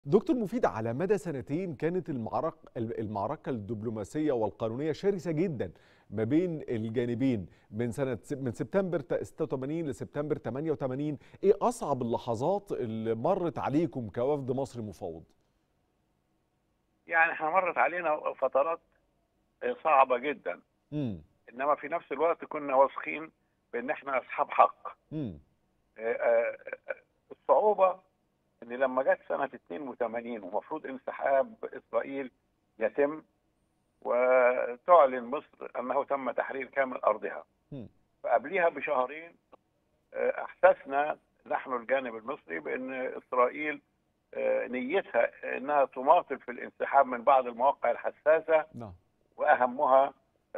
دكتور مفيد، على مدى سنتين كانت المعركة الدبلوماسية والقانونية شرسة جدا ما بين الجانبين، من سبتمبر 86 لسبتمبر 88. ايه اصعب اللحظات اللي مرت عليكم كوفد مصري مفوض؟ يعني احنا مرت علينا فترات صعبة جدا. امم. انما في نفس الوقت كنا واثقين بان احنا اصحاب حق. امم. آه، آه، الصعوبة ان لما جت سنة 82 ومفروض انسحاب اسرائيل يتم، وتعلن مصر انه تم تحرير كامل ارضها. امم. فقبليها بشهرين احسسنا نحن الجانب المصري بان اسرائيل نيتها انها تماطل في الانسحاب من بعض المواقع الحساسة، نعم. واهمها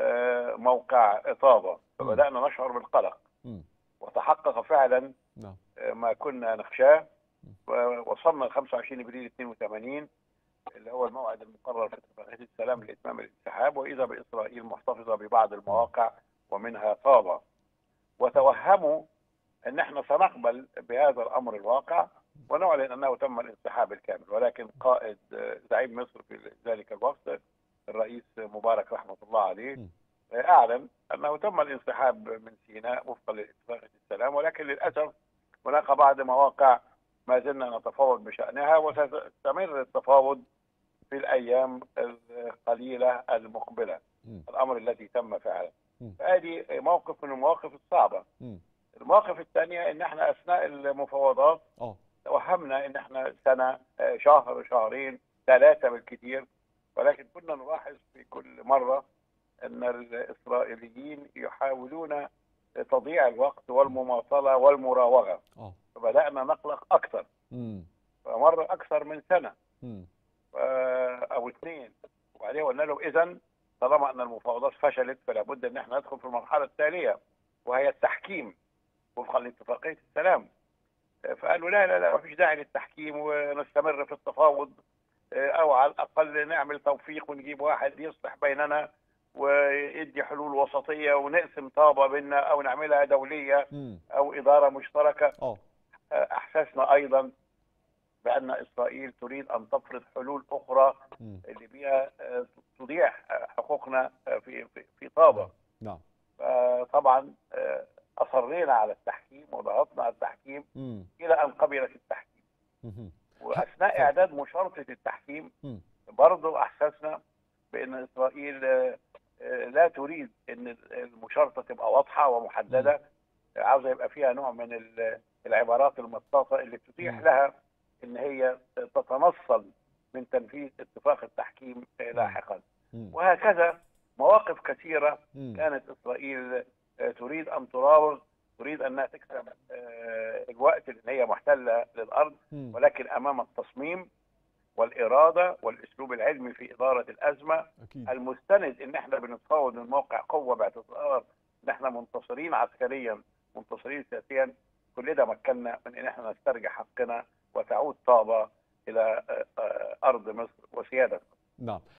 موقع طابة. امم. فبدانا نشعر بالقلق، امم. وتحقق فعلا نعم. ما كنا نخشاه. مم. وصلنا ل 25 ابريل 82 اللي هو الموعد المقرر في اتفاقيه السلام لاتمام الانسحاب، واذا باسرائيل محتفظه ببعض مم. المواقع ومنها طابة. وتوهموا ان احنا سنقبل بهذا الامر الواقع ونعلن انه تم الانسحاب الكامل، ولكن قائد زعيم مصر في ذلك الوقت الرئيس مبارك رحمه الله عليه مم. اعلن انه تم الانسحاب من سيناء وفقا لاتفاقيه السلام، ولكن للاسف هناك بعض مواقع ما زلنا نتفاوض بشانها، وسيستمر التفاوض في الايام القليله المقبله. مم. الامر الذي تم فعلا. مم. فهذه موقف من المواقف الصعبه. مم. المواقف الثانيه ان احنا اثناء المفاوضات اه. توهمنا ان احنا سنه، شهر، شهرين، ثلاثه بالكثير، ولكن كنا نلاحظ في كل مره ان الاسرائيليين يحاولون تضييع الوقت والمماطله والمراوغه. اه. فبدانا نقلق اكثر، امم. فمر اكثر من سنه امم. او اثنين، وبعدين قلنا له اذا طالما ان المفاوضات فشلت فلا بد ان احنا ندخل في المرحله التاليه وهي التحكيم وفقا لاتفاقيه السلام. فقالوا لا لا لا، ما فيش داعي للتحكيم ونستمر في التفاوض، او على الاقل نعمل توفيق ونجيب واحد يصلح بيننا ويدي حلول وسطيه ونقسم طابه بيننا او نعملها دوليه امم. او اداره مشتركه. اه. احسسنا ايضا بان اسرائيل تريد ان تفرض حلول اخرى امم. اللي بها تضيع حقوقنا في طابه. نعم. نعم. فطبعا اصرينا على التحكيم وضغطنا على التحكيم امم. الى ان قبلت التحكيم. مهم. واثناء اتفضل. اعداد مشارطه التحكيم مم. برضه احسسنا بان اسرائيل لا تريد ان المشارطه تبقى واضحه مم. ومحدده، عاوزه يبقى فيها نوع من العبارات المطاطه اللي بتتيح مم. لها ان هي تتنصل من تنفيذ اتفاق التحكيم مم. لاحقا. مم. وهكذا مواقف كثيره مم. كانت اسرائيل تريد ان تراوغ، تريد انها تكسب الوقت اللي هي محتله للارض، مم. ولكن امام التصميم والاراده والاسلوب العلمي في اداره الازمه أكيد. المستند ان احنا بنتفاوض من موقع قوه باعتبار ان احنا منتصرين عسكريا منتصرين سياسيا. كل ده مكننا من ان احنا نسترجع حقنا وتعود طابه الى ارض مصر وسياده. نعم.